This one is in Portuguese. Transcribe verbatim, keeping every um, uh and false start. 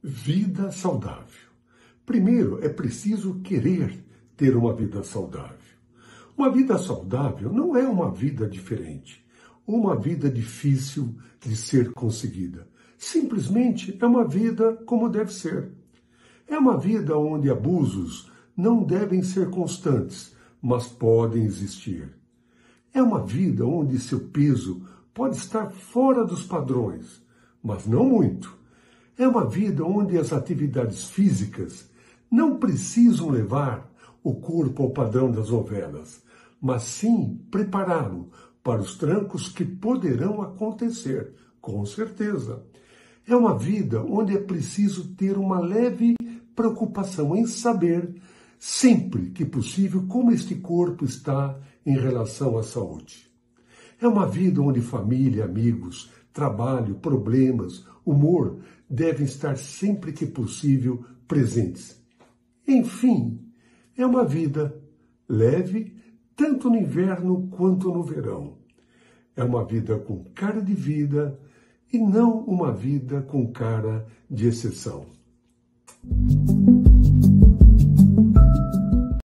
Vida saudável. Primeiro, é preciso querer ter uma vida saudável. Uma vida saudável não é uma vida diferente, uma vida difícil de ser conseguida. Simplesmente é uma vida como deve ser. É uma vida onde abusos não devem ser constantes, mas podem existir. É uma vida onde seu peso pode estar fora dos padrões, mas não muito. É uma vida onde as atividades físicas não precisam levar o corpo ao padrão das novelas, mas sim prepará-lo para os trancos que poderão acontecer, com certeza. É uma vida onde é preciso ter uma leve preocupação em saber, sempre que possível, como este corpo está em relação à saúde. É uma vida onde família, amigos, trabalho, problemas, humor devem estar sempre que possível presentes. Enfim, é uma vida leve, tanto no inverno quanto no verão. É uma vida com cara de vida e não uma vida com cara de exceção.